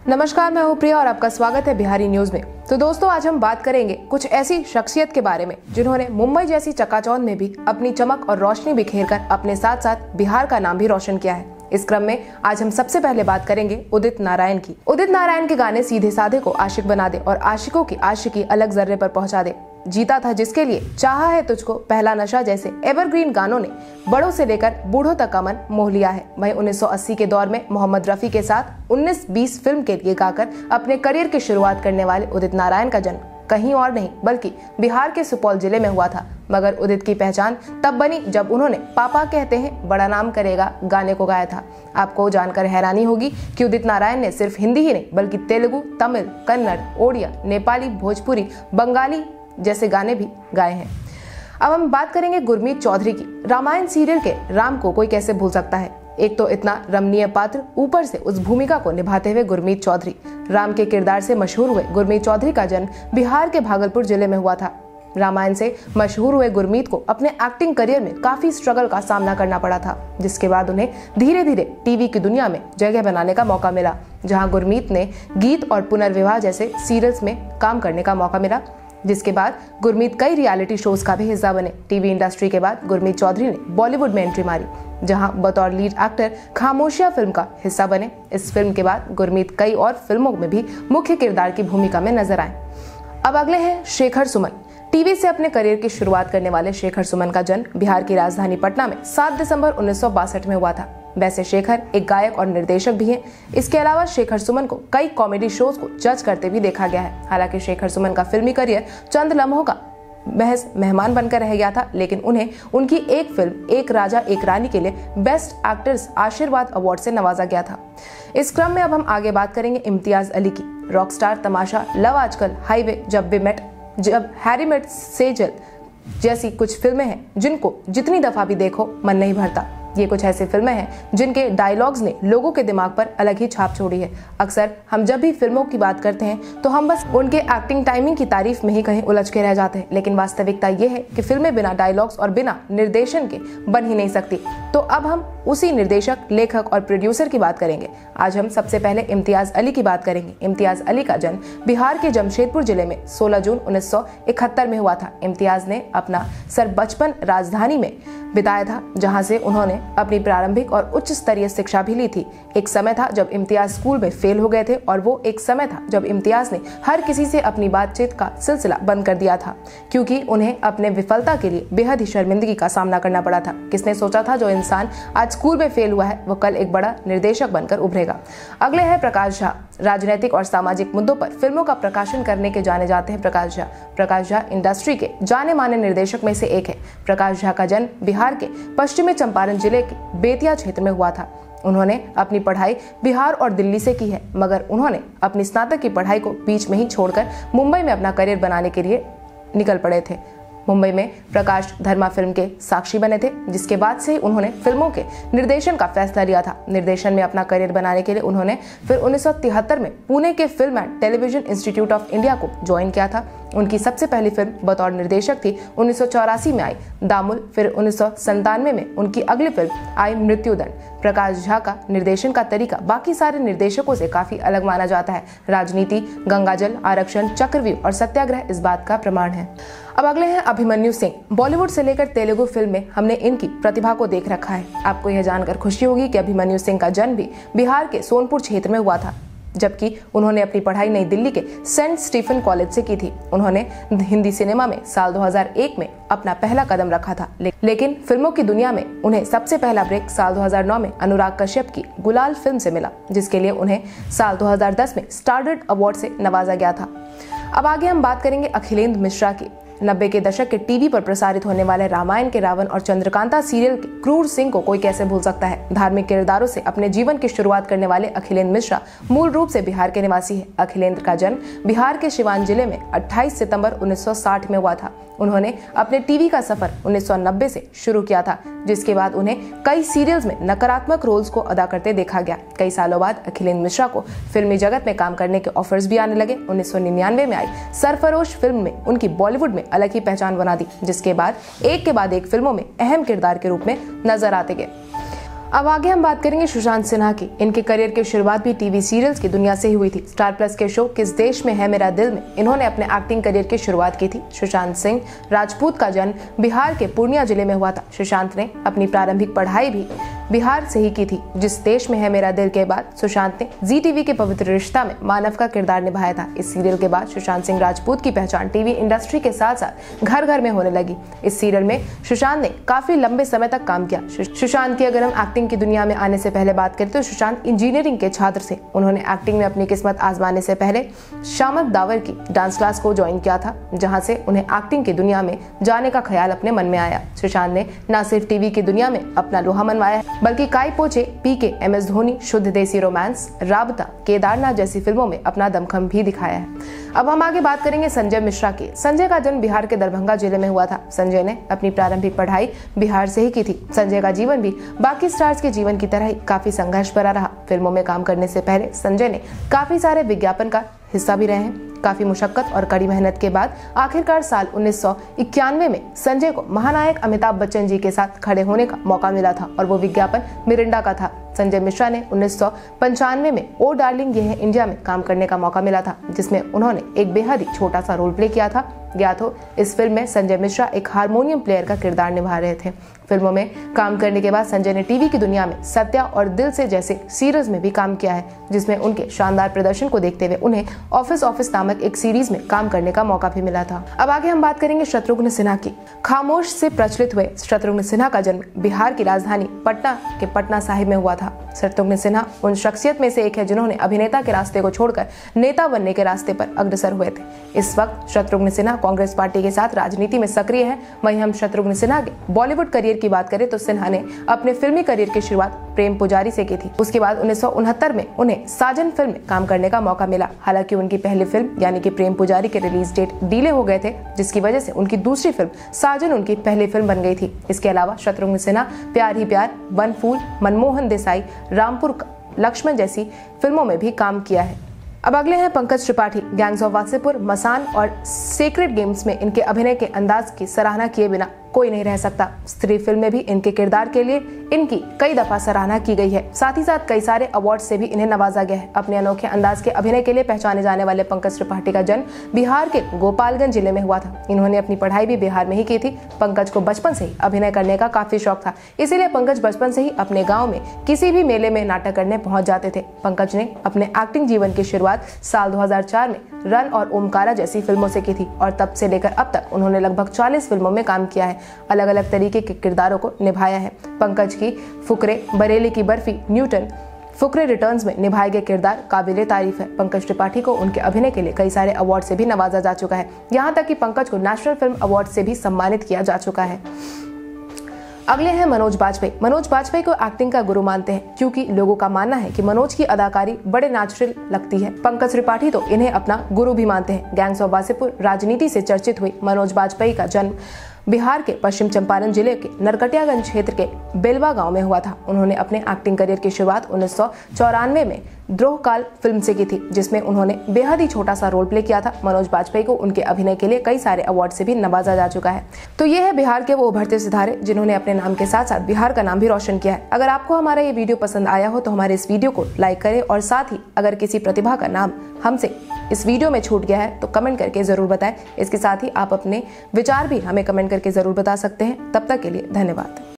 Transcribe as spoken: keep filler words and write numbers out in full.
नमस्कार, मैं हूँ प्रिया और आपका स्वागत है बिहारी न्यूज में। तो दोस्तों, आज हम बात करेंगे कुछ ऐसी शख्सियत के बारे में जिन्होंने मुंबई जैसी चकाचौंध में भी अपनी चमक और रोशनी बिखेरकर अपने साथ साथ बिहार का नाम भी रोशन किया है। इस क्रम में आज हम सबसे पहले बात करेंगे उदित नारायण की। उदित नारायण के गाने सीधे साधे को आशिक बना दे और आशिकों की आशिकी अलग जर्रे पर पहुंचा दे। जीता था जिसके लिए, चाहा है तुझको, पहला नशा जैसे एवरग्रीन गानों ने बड़ों से लेकर बूढ़ों तक का मन मोह लिया है। वहीं उन्नीस सौ अस्सी के दौर में मोहम्मद रफी के साथ उन्नीस बीस फिल्म के लिए गाकर अपने करियर की शुरुआत करने वाले उदित नारायण का जन्म कहीं और नहीं बल्कि बिहार के सुपौल जिले में हुआ था। मगर उदित की पहचान तब बनी जब उन्होंने पापा कहते हैं बड़ा नाम करेगा गाने को गाया था। आपको जानकर हैरानी होगी कि उदित नारायण ने सिर्फ हिंदी ही नहीं बल्कि तेलुगु, तमिल, कन्नड़, ओडिया, नेपाली, भोजपुरी, बंगाली जैसे गाने भी गाए हैं। अब हम बात करेंगे गुरमीत चौधरी की। रामायण सीरियल के राम को कोई कैसे भूल सकता है। एक तो इतना रमणीय पात्र, ऊपर से उस भूमिका को निभाते हुए गुरमीत चौधरी। राम के किरदार से मशहूर हुए गुरमीत चौधरी का जन्म बिहार के भागलपुर जिले में हुआ था। रामायण से मशहूर हुए गुरमीत को अपने एक्टिंग करियर में काफी स्ट्रगल का सामना करना पड़ा था, जिसके बाद उन्हें धीरे धीरे टीवी की दुनिया में जगह बनाने का मौका मिला, जहां गुरमीत ने गीत और पुनर्विवाह जैसे सीरियल्स में काम करने का मौका मिला। जिसके बाद गुरमीत कई रियलिटी शोज का भी हिस्सा बने। टीवी इंडस्ट्री के बाद गुरमीत चौधरी ने बॉलीवुड में एंट्री मारी, जहां बतौर लीड एक्टर खामोशिया फिल्म का हिस्सा बने। इस फिल्म के बाद गुरमीत कई और फिल्मों में भी मुख्य किरदार की भूमिका में नजर आए। अब अगले हैं शेखर सुमन। टीवी से अपने करियर की शुरुआत करने वाले शेखर सुमन का जन्म बिहार की राजधानी पटना में सात दिसंबर उन्नीस सौ बासठ में हुआ था। वैसे शेखर एक गायक और निर्देशक भी हैं। इसके अलावा शेखर सुमन को कई कॉमेडी शोज को जज करते भी देखा गया है। हालांकि शेखर सुमन का फिल्मी करियर चंद लम्हों का महज मेहमान बनकर रह गया था, लेकिन उन्हें उनकी एक फिल्म एक राजा एक रानी के लिए बेस्ट एक्टर्स आशीर्वाद अवार्ड से नवाजा गया था। इस क्रम में अब हम आगे बात करेंगे इम्तियाज अली की। Rockstar, Tamasha, love Aajkal, highway, Jab we met, Jab Harry met Sejal जैसी कुछ फिल्में हैं जिनको जितनी दफा भी देखो मन नहीं भरता। ये कुछ ऐसी फिल्में हैं जिनके डायलॉग्स ने लोगों के दिमाग पर अलग ही छाप छोड़ी है। अक्सर हम जब भी फिल्मों की बात करते हैं तो हम बस उनके एक्टिंग टाइमिंग की तारीफ में ही कहीं उलझ के रह जाते हैं, लेकिन वास्तविकता ये है कि फिल्में बिना डायलॉग्स और बिना निर्देशन के बन ही नहीं सकती। तो अब हम उसी निर्देशक, लेखक और प्रोड्यूसर की बात करेंगे। आज हम सबसे पहले इम्तियाज अली की बात करेंगे। इम्तियाज अली का जन्म बिहार के जमशेदपुर जिले में सोलह जून उन्नीस सौ इकहत्तर में हुआ था। इम्तियाज ने अपना सर बचपन राजधानी में बिताया था, जहां से उन्होंने अपनी प्रारंभिक और उच्च स्तरीय शिक्षा भी ली थी। एक समय था जब इम्तियाज स्कूल में फेल हो गए थे और वो एक समय था जब इम्तियाज ने हर किसी से अपनी बातचीत का सिलसिला बंद कर दिया था, क्योंकि उन्हें अपने विफलता के लिए बेहद ही शर्मिंदगी का सामना करना पड़ा था। किसने सोचा था जो इंसान आज स्कूल में फेल हुआ है वो कल एक बड़ा निर्देशक बनकर उभरेगा। अगले है प्रकाश झा। राजनीतिक और सामाजिक मुद्दों पर फिल्मों का प्रकाशन करने के जाने जाते हैं प्रकाश झा। प्रकाश झा इंडस्ट्री के जाने माने निर्देशक में से एक है। प्रकाश झा का जन्म बिहार के पश्चिमी चंपारण जिले के बेतिया क्षेत्र में हुआ था। उन्होंने अपनी पढ़ाई बिहार और दिल्ली से की है, मगर उन्होंने अपनी स्नातक की पढ़ाई को बीच में ही छोड़कर मुंबई में अपना करियर बनाने के लिए निकल पड़े थे। मुंबई में प्रकाश धर्मा फिल्म के साक्षी बने थे, जिसके बाद से ही उन्होंने फिल्मों के निर्देशन का फैसला लिया था। निर्देशन में अपना करियर बनाने के लिए उन्होंने फिर उन्नीस सौ तिहत्तर में पुणे के film and television institute of India को ज्वाइन किया था। उनकी सबसे पहली फिल्म बतौर निर्देशक थी उन्नीस सौ चौरासी में आई दामुल। फिर उन्नीस सौ संतानवे में उनकी अगली फिल्म आई मृत्युदंड। प्रकाश झा का निर्देशन का तरीका बाकी सारे निर्देशकों से काफी अलग माना जाता है। राजनीति, गंगाजल, आरक्षण, चक्रव्यूह और सत्याग्रह इस बात का प्रमाण है। अब अगले हैं अभिमन्यु सिंह। बॉलीवुड से लेकर तेलुगु फिल्म में हमने इनकी प्रतिभा को देख रखा है। आपको यह जानकर खुशी होगी कि अभिमन्यु सिंह का जन्म भी बिहार के सोनपुर क्षेत्र में हुआ था, जबकि उन्होंने अपनी पढ़ाई नई दिल्ली के सेंट स्टीफन कॉलेज से की थी। उन्होंने हिंदी सिनेमा में साल दो हज़ार एक में अपना पहला कदम रखा था, लेकिन फिल्मों की दुनिया में उन्हें सबसे पहला ब्रेक साल दो हज़ार नौ में अनुराग कश्यप की गुलाल फिल्म से मिला, जिसके लिए उन्हें साल दो हज़ार दस में स्टारडस्ट अवार्ड से नवाजा गया था। अब आगे हम बात करेंगे अखिलेंद्र मिश्रा की। नब्बे के दशक के टीवी पर प्रसारित होने वाले रामायण के रावण और चंद्रकांता सीरियल के क्रूर सिंह को कोई कैसे भूल सकता है। धार्मिक किरदारों से अपने जीवन की शुरुआत करने वाले अखिलेंद्र मिश्रा मूल रूप से बिहार के निवासी है। अखिलेंद्र का जन्म बिहार के सिवान जिले में अट्ठाईस सितंबर उन्नीस सौ साठ में हुआ था। उन्होंने अपने टीवी का सफर उन्नीस सौ नब्बे से शुरू किया था, जिसके बाद उन्हें कई सीरियल्स में नकारात्मक रोल्स को अदा करते देखा गया। कई सालों बाद अखिलेंद्र मिश्रा को फिल्मी जगत में काम करने के ऑफर्स भी आने लगे। उन्नीस सौ निन्यानवे में आई सरफरोश फिल्म में उनकी बॉलीवुड में अलग ही पहचान बना दी, जिसके बाद एक के बाद एक फिल्मों में अहम किरदार के रूप में नजर आते गए। अब आगे हम बात करेंगे सुशांत सिन्हा की। इनके करियर की शुरुआत भी टीवी सीरियल्स की दुनिया से ही हुई थी। स्टार प्लस के शो किस देश में है मेरा दिल में इन्होंने अपने एक्टिंग करियर की शुरुआत की थी। सुशांत सिंह राजपूत का जन्म बिहार के पूर्णिया जिले में हुआ था। सुशांत ने अपनी प्रारंभिक पढ़ाई भी बिहार से ही की थी। जिस देश में है मेरा दिल के बाद सुशांत ने जी टीवी के पवित्र रिश्ता में मानव का किरदार निभाया था। इस सीरियल के बाद सुशांत सिंह राजपूत की पहचान टीवी इंडस्ट्री के साथ साथ घर घर में होने लगी। इस सीरियल में सुशांत ने काफी लंबे समय तक काम किया। सुशांत की अगर हम एक्टिंग की दुनिया में आने से पहले बात करें तो सुशांत इंजीनियरिंग के छात्र थे। उन्होंने एक्टिंग में अपनी किस्मत आजमाने से पहले शामक दावर की डांस क्लास को ज्वाइन किया था, जहां से उन्हें एक्टिंग की दुनिया में जाने का ख्याल अपने मन में आया। सुशांत ने न सिर्फ टीवी की दुनिया में अपना लोहा मनवाया है बल्कि Kai Po Che, PK, M S Dhoni, Shuddh Desi romance, राबता, केदारनाथ जैसी फिल्मों में अपना दमखम भी दिखाया है। अब हम आगे बात करेंगे संजय मिश्रा की। संजय का जन्म बिहार के दरभंगा जिले में हुआ था। संजय ने अपनी प्रारंभिक पढ़ाई बिहार से ही की थी। संजय का जीवन भी बाकी स्टार्स के जीवन की तरह ही काफी संघर्ष भरा रहा। फिल्मों में काम करने से पहले संजय ने काफी सारे विज्ञापन का हिस्सा भी रहे हैं। काफी मुशक्कत और कड़ी मेहनत के बाद आखिरकार साल उन्नीस सौ इक्यानवे में संजय को महानायक अमिताभ बच्चन जी के साथ खड़े होने का मौका मिला था और वो विज्ञापन मिरिंडा का था। संजय मिश्रा ने उन्नीस सौ पंचानवे में ओ डार्लिंग ये है इंडिया में काम करने का मौका मिला था, जिसमें उन्होंने एक बेहद ही छोटा सा रोल प्ले किया था। ज्ञात हो इस फिल्म में संजय मिश्रा एक हारमोनियम प्लेयर का किरदार निभा रहे थे। फिल्मों में काम करने के बाद संजय ने टीवी की दुनिया में सत्या और दिल से जैसे सीरीज में भी काम किया है, जिसमें उनके शानदार प्रदर्शन को देखते हुए उन्हें ऑफिस ऑफिस नामक एक सीरीज में काम करने का मौका भी मिला था। अब आगे हम बात करेंगे शत्रुघ्न सिन्हा की। खामोश से प्रचलित हुए शत्रुघ्न सिन्हा का जन्म बिहार की राजधानी पटना के पटना साहिब में हुआ था। शत्रुघ्न सिन्हा उन शख्सियत में से एक है जिन्होंने अभिनेता के रास्ते को छोड़कर नेता बनने के रास्ते पर अग्रसर हुए थे। इस वक्त शत्रुघ्न सिन्हा कांग्रेस पार्टी के साथ राजनीति में सक्रिय है। वहीं हम शत्रुघ्न सिन्हा के बॉलीवुड करियर की बात करें तो सिन्हा ने अपने फिल्मी करियर की शुरुआत प्रेम पुजारी से की थी। उसके बाद उन्नीस सौ उनहत्तर में उन्हें साजन फिल्म में काम करने का मौका मिला। हालांकि उनकी पहली फिल्म यानी कि प्रेम पुजारी के रिलीज डेट डिले हो गए थे, जिसकी वजह से उनकी दूसरी फिल्म साजन उनकी पहली फिल्म बन गई थी। इसके अलावा शत्रुघ्न सिन्हा प्यार ही प्यार, वन फूल, मनमोहन देसाई, रामपुर लक्ष्मण जैसी फिल्मों में भी काम किया है। अब अगले हैं पंकज त्रिपाठी। गैंग्स ऑफ वासेपुर, मसान और सीक्रेट गेम्स में इनके अभिनय के अंदाज की सराहना किए बिना कोई नहीं रह सकता। स्त्री फिल्म में भी इनके किरदार के लिए इनकी कई दफा सराहना की गई है। साथ ही साथ कई सारे अवार्ड से भी इन्हें नवाजा गया है। अपने अनोखे अंदाज के अभिनय के लिए पहचाने जाने वाले पंकज त्रिपाठी का जन्म बिहार के गोपालगंज जिले में हुआ था। इन्होंने अपनी पढ़ाई भी बिहार में ही की थी। पंकज को बचपन से ही अभिनय करने का काफी शौक था, इसीलिए पंकज बचपन से ही अपने गाँव में किसी भी मेले में नाटक करने पहुंच जाते थे। पंकज ने अपने एक्टिंग जीवन की शुरुआत साल दो हजार चार में रन और ओमकारा जैसी फिल्मों से की थी और तब से लेकर अब तक उन्होंने लगभग चालीस फिल्मों में काम किया है। अलग अलग तरीके के किरदारों को निभाया है। पंकज की फुकरे, बरेली की बर्फी, न्यूटन, फुकरे रिटर्न्स में निभाए गए किरदार काबिले तारीफ है। पंकज त्रिपाठी को उनके अभिनय के लिए कई सारे अवार्ड से भी नवाजा जा चुका है। यहाँ तक कि पंकज को नेशनल फिल्म अवार्ड से भी सम्मानित किया जा चुका है। अगले हैं मनोज बाजपेयी। मनोज बाजपेयी को एक्टिंग का गुरु मानते हैं क्योंकि लोगों का मानना है कि मनोज की अदाकारी बड़े नेचुरल लगती है। पंकज त्रिपाठी तो इन्हें अपना गुरु भी मानते हैं। गैंग्स ऑफ वासेपुर राजनीति से चर्चित हुई मनोज बाजपेयी का जन्म बिहार के पश्चिम चंपारण जिले के नरकटियागंज क्षेत्र के बेलवा गांव में हुआ था। उन्होंने अपने एक्टिंग करियर की शुरुआत उन्नीस सौ चौरानवे में द्रोहकाल फिल्म से की थी, जिसमें उन्होंने बेहद ही छोटा सा रोल प्ले किया था। मनोज बाजपेयी को उनके अभिनय के लिए कई सारे अवार्ड से भी नवाजा जा चुका है। तो ये है बिहार के वो उभरते सितारे जिन्होंने अपने नाम के साथ साथ बिहार का नाम भी रोशन किया है। अगर आपको हमारा ये वीडियो पसंद आया हो तो हमारे इस वीडियो को लाइक करें और साथ ही अगर किसी प्रतिभा का नाम हमसे इस वीडियो में छूट गया है तो कमेंट करके जरूर बताएं। इसके साथ ही आप अपने विचार भी हमें कमेंट करके जरूर बता सकते हैं। तब तक के लिए धन्यवाद।